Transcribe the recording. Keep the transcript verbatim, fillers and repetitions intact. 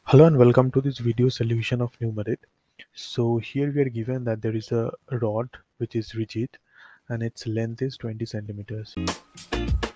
Hello and welcome to this video solution of Numerade. So here we are given that there is a rod which is rigid and its length is twenty centimeters.